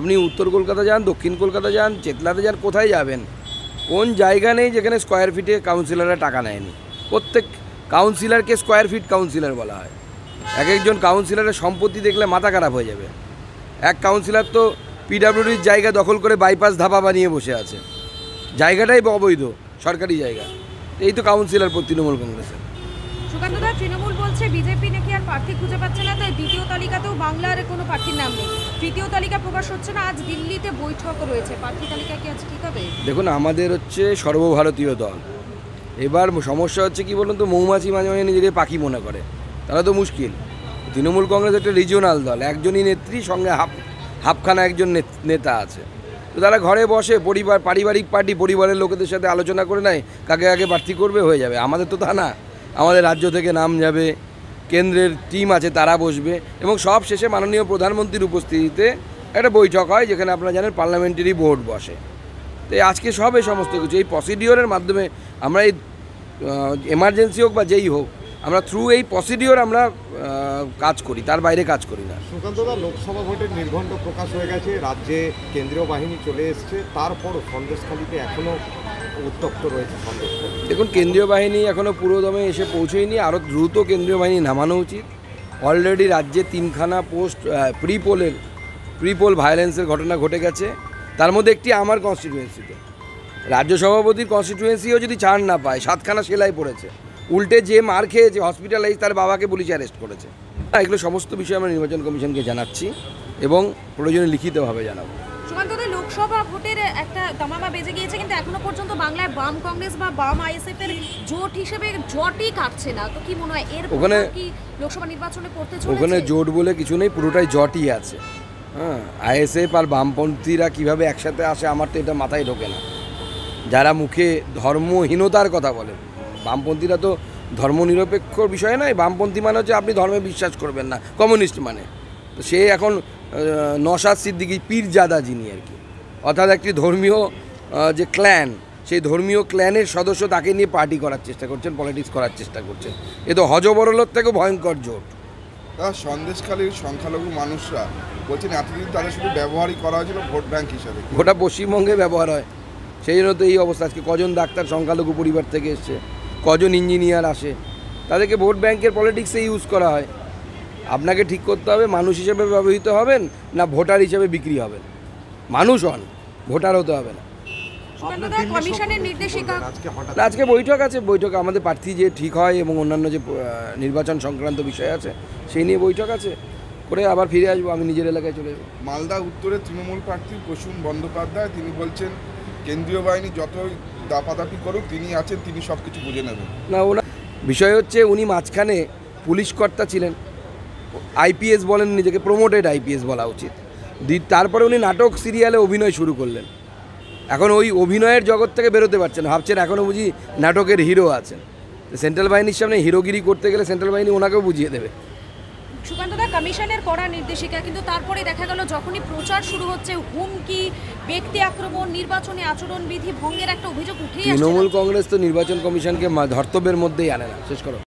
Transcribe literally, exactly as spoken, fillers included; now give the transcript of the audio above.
আপনি উত্তর কলকাতা যান, দক্ষিণ কলকাতা যান, চেতলাতে যান, কোথায় যাবেন? কোন জায়গা নেই যেখানে স্কোয়ার ফিটে কাউন্সিলররা টাকা নেয়নি। প্রত্যেক কাউন্সিলরকে স্কোয়ার ফিট কাউন্সিলর বলা হয়। এক একজন কাউন্সিলরের সম্পত্তি দেখলে মাথা খারাপ হয়ে যাবে। এক কাউন্সিলর তো পিডাব্লিউডির জায়গা দখল করে বাইপাস ধাবা বানিয়ে বসে আছে, জায়গাটাই অবৈধ, সরকারি জায়গা। এই তো কাউন্সিলর তৃণমূল কংগ্রেসের। সুকান্তদা, তৃণমূল বলছে বিজেপি নাকি আর প্রার্থী খুঁজে পাচ্ছে না, তাই দ্বিতীয় তালিকাতেও বাংলার কোনো প্রার্থীর নাম নেই। তৃতীয় তালিকা প্রকাশ হচ্ছে না, আজ দিল্লিতে বৈঠক রয়েছে, প্রার্থী তালিকা কি আজ ঠিক হবে? দেখুন, আমাদের হচ্ছে সর্বভারতীয় দল। এবার সমস্যা হচ্ছে কি বলুন তো, মৌমাছি মাঝে মাঝে নিজেকে পাখি মনে করে, তারা তো মুশকিল। তৃণমূল কংগ্রেস একটা রিজিওনাল দল, একজনই নেত্রী, সঙ্গে হাফ হাফখানা একজন নেতা আছে। তো তারা ঘরে বসে পরিবার পারিবারিক পার্টি পরিবারের লোকেদের সাথে আলোচনা করে নেয় কাকে আগে প্রার্থী করবে, হয়ে যাবে। আমাদের তো তা না, আমাদের রাজ্য থেকে নাম যাবে, কেন্দ্রের টিম আছে তারা বসবে, এবং সব শেষে মাননীয় প্রধানমন্ত্রীর উপস্থিতিতে একটা বৈঠক হয়, যেখানে আপনারা জানেন পার্লামেন্টারি বোর্ড বসে। তো আজকে সব এই সমস্ত কিছু এই প্রসিডিওরের মাধ্যমে আমরা এই এমার্জেন্সি হোক বা যেই হোক, আমরা থ্রু এই প্রসিডিওর আমরা কাজ করি, তার বাইরে কাজ করি না। সুকান্তদা, লোকসভা ভোটের নির্ঘণ্ট প্রকাশ হয়ে গেছে, রাজ্যে কেন্দ্রীয় বাহিনী চলে এসছে, তারপরও সন্দেশখালীতে এখনও উত্তপ্ত রয়েছে সন্দেশখালী। দেখুন, কেন্দ্রীয় বাহিনী এখনও পুরোদমে এসে পৌঁছেয়নি, আরও দ্রুত কেন্দ্রীয় বাহিনী নামানো উচিত। অলরেডি রাজ্যে তিনখানা পোস্ট প্রি পোলের প্রি পোল ভায়োলেন্সের ঘটনা ঘটে গেছে, তার মধ্যে একটি আমার কনস্টিটিউয়েন্সিতে। রাজ্য সভাপতির কনস্টিটিউয়েন্সিও যদি ছাড় না পায়, সাতখানা সেলাই পড়েছে, উল্টে যে মার খেয়েছে হসপিটালাইজ, তার বাবাকে পুলিশ অ্যারেস্ট করেছে। এগুলো সমস্ত বিষয়ে আমরা নির্বাচন কমিশনকে জানাচ্ছি এবং প্রয়োজনে লিখিতভাবে জানাবো। সুকান্তদা, লোকসভা ভোটের একটা দামামা বেজে গিয়েছে, কিন্তু এখনো পর্যন্ত বাংলায় বাম কংগ্রেস বা বাম আইএসএফ এর জোট হিসেবে জোটই কাটছে না, তো কি মনে হয় এর ওখানে কি লোকসভা নির্বাচনে করতে চলেছে? ওখানে জোট বলে কিছু নেই, পুরোটাই জটই আছে। হ্যাঁ, আইএসএফ আর বামপন্থীরা কিভাবে একসাথে আসে আমার তো এটা মাথায় ঢোকে না। যারা মুখে ধর্মহীনতার কথা বলে, বামপন্থীরা তো ধর্মনিরপেক্ষ বিষয় নয়। বামপন্থী মানে হচ্ছে আপনি ধর্মে বিশ্বাস করবেন না, কমিউনিস্ট মানে। তো সে এখন নওশাদ সিদ্দিকী পীরজাদা যিনি আর কি, অর্থাৎ একটি ধর্মীয় যে ক্ল্যান, সেই ধর্মীয় ক্ল্যানের সদস্য, তাকে নিয়ে পার্টি করার চেষ্টা করছেন, পলিটিক্স করার চেষ্টা করছেন। এ তো হজবরলোর থেকেও ভয়ঙ্কর জোট। সন্দেশখালীর সংখ্যালঘু মানুষরা বলছেন এতদিন তাদের শুধু ব্যবহারই করা হয়েছিল ভোট ব্যাংক হিসাবে, গোটা পশ্চিমবঙ্গে ব্যবহার হয়, সেই জন্য তো এই অবস্থা। আজকে কজন ডাক্তার সংখ্যালঘু পরিবার থেকে এসছে, কজন ইঞ্জিনিয়ার আসে, তাদেরকে ভোট ব্যাংকের পলিটিক্সে ইউজ করা হয়। আপনাকে ঠিক করতে হবে মানুষ হিসেবে ব্যবহৃত হবেন না ভোটার হিসেবে বিক্রি হবেন। মানুষ হন, ভোটার হতে হবে না। আজকে বৈঠক আছে, বৈঠকে আমাদের প্রার্থী যে ঠিক হয় এবং অন্যান্য যে নির্বাচন সংক্রান্ত বিষয় আছে সেই নিয়ে বৈঠক আছে, করে আবার ফিরে আসবো, আমি নিজের এলাকায় চলে যাবো। মালদা উত্তরে তৃণমূল প্রার্থী প্রসূন বন্দ্যোপাধ্যায় তিনি বলছেন কেন্দ্রীয় বাহিনী যতই দাপাদাপি করুক তিনি আছেন, তিনি সব কিছু বুঝে নেবেন। না, ওনার বিষয় হচ্ছে উনি মাঝখানে পুলিশ কর্তা ছিলেন, আইপিএস বলেন নিজেকে, প্রমোটেড আইপিএস বলা উচিত। তারপরে উনি নাটক সিরিয়ালে অভিনয় শুরু করলেন, এখন ওই অভিনয়ের জগৎ থেকে বেরোতে পারছেন, ভাবছেন এখনও বুঝি নাটকের হিরো আছেন। সেন্ট্রাল বাহিনীর সামনে হিরোগিরি করতে গেলে সেন্ট্রাল বাহিনী ওনাকেও বুঝিয়ে দেবে। সুকান্তদা, কমিশনের কড়া নির্দেশিকা, কিন্তু তারপরে দেখা গেল যখনই প্রচার শুরু হচ্ছে, হুমকি, ব্যক্তি আক্রমণ, নির্বাচনী আচরণবিধি ভঙ্গের একটা অভিযোগ উঠেই আসছে। তৃণমূল কংগ্রেস তো নির্বাচন কমিশনকে ধর্তব্যের মধ্যেই আনে না। শেষ করো।